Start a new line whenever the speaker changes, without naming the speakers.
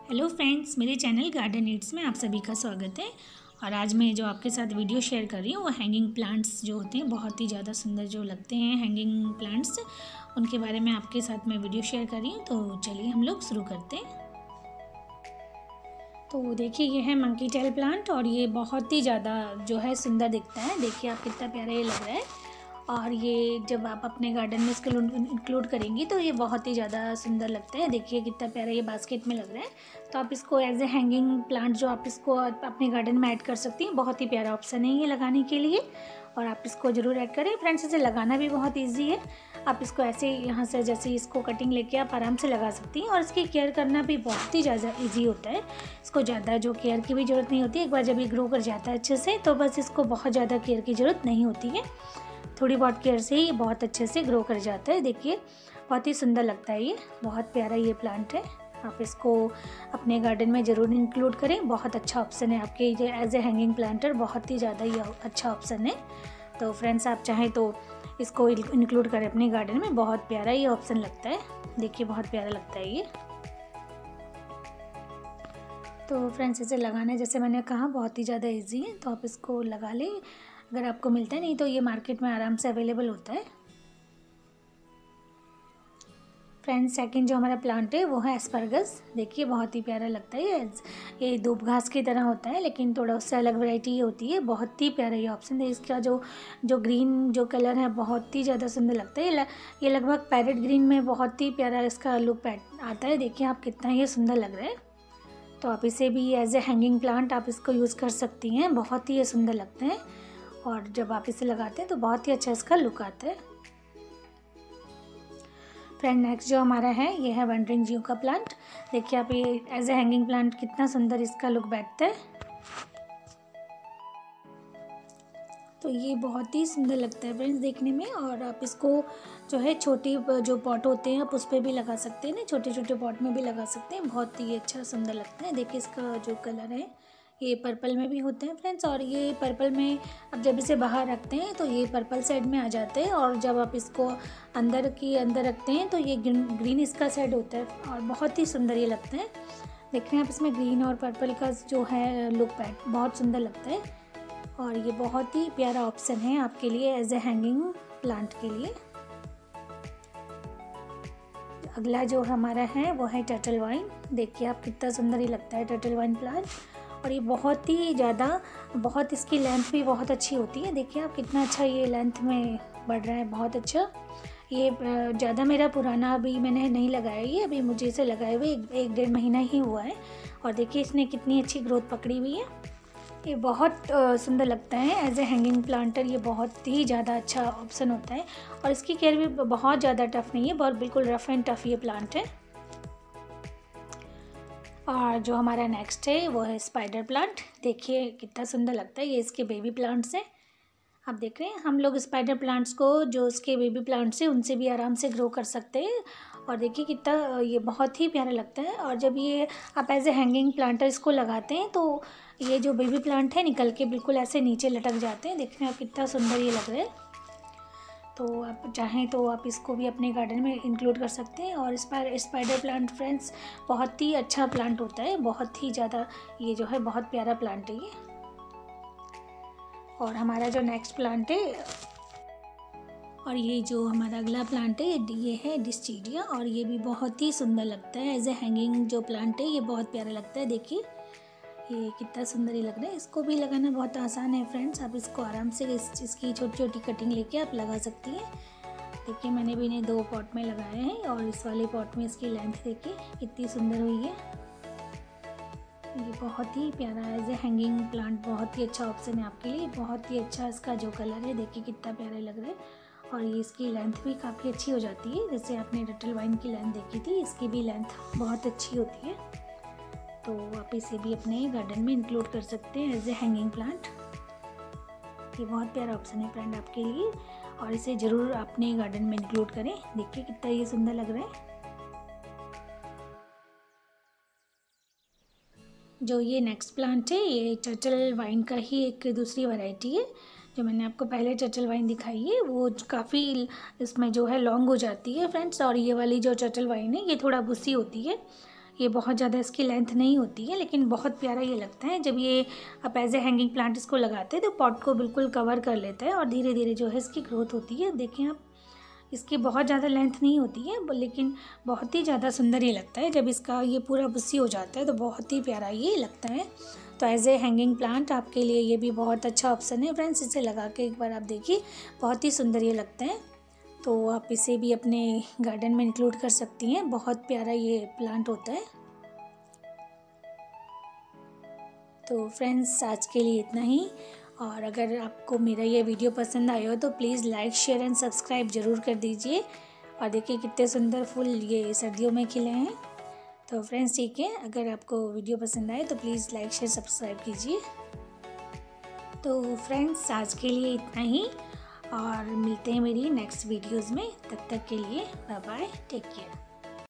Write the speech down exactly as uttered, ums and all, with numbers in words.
Hello friends, मेरे channel garden needs में आप सभी का स्वागत है। और आज मैं जो आपके साथ वीडियो शेयर कर रही हूँ वो हैंगिंग प्लांट्स जो होते हैं, बहुत ही ज़्यादा सुंदर जो लगते हैं हैंगिंग प्लांट्स, उनके बारे में आपके साथ मैं वीडियो शेयर कर रही हूँ। तो चलिए हम लोग शुरू करते हैं। तो देखिए, ये है मंकी टेल प्लांट और ये बहुत ही ज़्यादा जो है सुंदर दिखता है। देखिए आप, कितना प्यारा ये लग रहा है। और ये जब आप अपने गार्डन में इसको इंक्लूड करेंगी तो ये बहुत ही ज़्यादा सुंदर लगता है। देखिए कितना प्यारा ये बास्केट में लग रहा है। तो आप इसको एज ए हैंगिंग प्लांट जो आप इसको अपने गार्डन में ऐड कर सकती हैं। बहुत ही प्यारा ऑप्शन है ये लगाने के लिए, और आप इसको ज़रूर ऐड करें फ्रेंड्स। इसे लगाना भी बहुत ईजी है। आप इसको ऐसे यहाँ से जैसे इसको कटिंग लेके आप आराम से लगा सकती हैं। और इसकी केयर करना भी बहुत ही ज़्यादा ईजी होता है। इसको ज़्यादा जो केयर की भी ज़रूरत नहीं होती। एक बार जब ये ग्रो कर जाता है अच्छे से, तो बस इसको बहुत ज़्यादा केयर की ज़रूरत नहीं होती है। थोड़ी बहुत केयर से ही बहुत अच्छे से ग्रो कर जाता है। देखिए बहुत ही सुंदर लगता है ये, बहुत प्यारा ये प्लांट है। आप इसको अपने गार्डन में ज़रूर इंक्लूड करें। बहुत अच्छा ऑप्शन है आपके ये एज ए हैंगिंग प्लांटर, बहुत ही ज़्यादा ये अच्छा ऑप्शन है। तो फ्रेंड्स, आप चाहें तो इसको इंक्लूड करें अपने गार्डन में। बहुत प्यारा ये ऑप्शन लगता है। देखिए बहुत प्यारा लगता है ये। तो फ्रेंड्स, इसे लगाना जैसे मैंने कहा बहुत ही ज़्यादा ईजी है। तो आप इसको लगा लें अगर आपको मिलता है, नहीं तो ये मार्केट में आराम से अवेलेबल होता है। फ्रेंड्स, सेकंड जो हमारा प्लांट है वो है एस्परगस। देखिए बहुत ही प्यारा लगता है। ये दूब घास की तरह होता है, लेकिन थोड़ा उससे अलग वैरायटी होती है। बहुत ही प्यारा ये ऑप्शन है। इसका जो जो ग्रीन जो कलर है बहुत ही ज़्यादा सुंदर लगता है। ये लगभग पैरेट ग्रीन में बहुत ही प्यारा इसका लुक आता है। देखिए आप, कितना ये सुंदर लग रहा है। तो आप इसे भी एज ए हैंगिंग प्लांट आप इसको यूज़ कर सकती हैं। बहुत ही ये सुंदर लगते हैं, और जब आप इसे लगाते हैं तो बहुत ही अच्छा इसका लुक आता है। फ्रेंड, नेक्स्ट जो हमारा है ये है वंडरिंग ज्यू का प्लांट। देखिए आप, ये एज ए हैंगिंग प्लांट कितना सुंदर इसका लुक बैठता है। तो ये बहुत ही सुंदर लगता है फ्रेंड्स देखने में। और आप इसको जो है छोटी जो पॉट होते हैं आप उस पर भी लगा सकते हैं ना, छोटे छोटे पॉट में भी लगा सकते हैं। बहुत ही अच्छा सुंदर लगता है। देखिए इसका जो कलर है ये पर्पल में भी होते हैं फ्रेंड्स। और ये पर्पल में अब जब इसे बाहर रखते हैं तो ये पर्पल साइड में आ जाते हैं, और जब आप इसको अंदर की अंदर रखते हैं तो ये ग्रीन इसका साइड होता है। और बहुत ही सुंदर ये लगता है। देख रहे हैं आप, इसमें ग्रीन और पर्पल का जो है लुक पैट बहुत सुंदर लगता है। और ये बहुत ही प्यारा ऑप्शन है आपके लिए एज ए हैंगिंग प्लांट के लिए। अगला जो हमारा है वो है टर्टल वाइन। देखिए आप, कितना सुंदर ही लगता है टर्टल वाइन प्लांट। और ये बहुत ही ज़्यादा बहुत इसकी लेंथ भी बहुत अच्छी होती है। देखिए आप, कितना अच्छा ये लेंथ में बढ़ रहा है, बहुत अच्छा। ये ज़्यादा मेरा पुराना अभी मैंने नहीं लगाया, ये अभी मुझे इसे लगाए हुए एक, एक डेढ़ महीना ही हुआ है। और देखिए इसने कितनी अच्छी ग्रोथ पकड़ी हुई है। ये बहुत सुंदर लगता है एज ए हैंगिंग प्लांटर। ये बहुत ही ज़्यादा अच्छा ऑप्शन होता है। और इसकी केयर भी बहुत ज़्यादा टफ नहीं है, बहुत बिल्कुल रफ एंड टफ ये प्लांट है। और जो हमारा नेक्स्ट है वो है स्पाइडर प्लांट। देखिए कितना सुंदर लगता है। ये इसके बेबी प्लांट्स हैं। आप देख रहे हैं, हम लोग स्पाइडर प्लांट्स को जो उसके बेबी प्लांट्स हैं उनसे भी आराम से ग्रो कर सकते हैं। और देखिए कितना ये बहुत ही प्यारा लगता है। और जब ये आप एज ए हैंगिंग प्लांटर इसको लगाते हैं तो ये जो बेबी प्लांट है निकल के बिल्कुल ऐसे नीचे लटक जाते हैं। देख रहे हैं कितना सुंदर ये लग रहा है। तो आप चाहें तो आप इसको भी अपने गार्डन में इंक्लूड कर सकते हैं। और स्पाइडर प्लांट फ्रेंड्स बहुत ही अच्छा प्लांट होता है। बहुत ही ज़्यादा ये जो है बहुत प्यारा प्लांट है ये। और हमारा जो नेक्स्ट प्लांट है, और ये जो हमारा अगला प्लांट है ये है डिस्टीरिया। और ये भी बहुत ही सुंदर लगता है एज ए हैंगिंग जो प्लांट है। ये बहुत प्यारा लगता है। देखिए ये कितना सुंदर ही लग रहा है। इसको भी लगाना बहुत आसान है फ्रेंड्स। आप इसको आराम से इस इसकी छोटी छोटी कटिंग लेके आप लगा सकती हैं। देखिए मैंने भी इन्हें दो पॉट में लगाए हैं, और इस वाले पॉट में इसकी लेंथ देखिए कितनी सुंदर हुई है। ये बहुत ही प्यारा एज ए हैंगिंग प्लांट बहुत ही अच्छा ऑप्शन है आपके लिए। बहुत ही अच्छा इसका जो कलर है देखिए कितना प्यारा लग रहा है। और ये इसकी लेंथ भी काफ़ी अच्छी हो जाती है। जैसे आपने टर्टल वाइन की लेंथ देखी थी, इसकी भी लेंथ बहुत अच्छी होती है। तो आप इसे भी अपने गार्डन में इंक्लूड कर सकते हैं एज ए हैंगिंग प्लांट। ये बहुत प्यारा ऑप्शन है फ्रेंड आपके लिए, और इसे ज़रूर अपने गार्डन में इंक्लूड करें। देखिए कितना ये सुंदर लग रहा है। जो ये नेक्स्ट प्लांट है ये टर्टल वाइन का ही एक दूसरी वैरायटी है। जो मैंने आपको पहले टर्टल वाइन दिखाई है वो काफ़ी इसमें जो है लॉन्ग हो जाती है फ्रेंड्स। और ये वाली जो टर्टल वाइन है ये थोड़ा बुसी होती है। ये बहुत ज़्यादा इसकी लेंथ नहीं होती है, लेकिन बहुत प्यारा ये लगता है। जब ये आप एज ए हैंगिंग प्लांट इसको लगाते हैं तो पॉट को बिल्कुल कवर कर लेता है और धीरे धीरे जो है इसकी ग्रोथ होती है। देखें आप, इसकी बहुत ज़्यादा लेंथ नहीं होती है, लेकिन बहुत ही ज़्यादा सुंदर ये लगता है। जब इसका ये पूरा बुस्सी हो जाता है तो बहुत ही प्यारा ये लगता है। तो एज ए हैंगिंग प्लांट आपके लिए ये भी बहुत अच्छा ऑप्शन है फ्रेंड्स। इसे लगा के एक बार आप देखिए, बहुत ही सुंदर ये लगता है। तो आप इसे भी अपने गार्डन में इंक्लूड कर सकती हैं, बहुत प्यारा ये प्लांट होता है। तो फ्रेंड्स आज के लिए इतना ही, और अगर आपको मेरा ये वीडियो पसंद आया हो तो please like share and subscribe ज़रूर कर दीजिए। और देखिए कितने सुंदर फूल ये सर्दियों में खिले हैं। तो फ्रेंड्स ठीक है, अगर आपको वीडियो पसंद आए तो प्लीज़ लाइक शेयर सब्सक्राइब कीजिए। तो फ्रेंड्स आज के लिए इतना ही, और मिलते हैं मेरी नेक्स्ट वीडियोज़ में। तब तक के लिए बाय बाय, टेक केयर।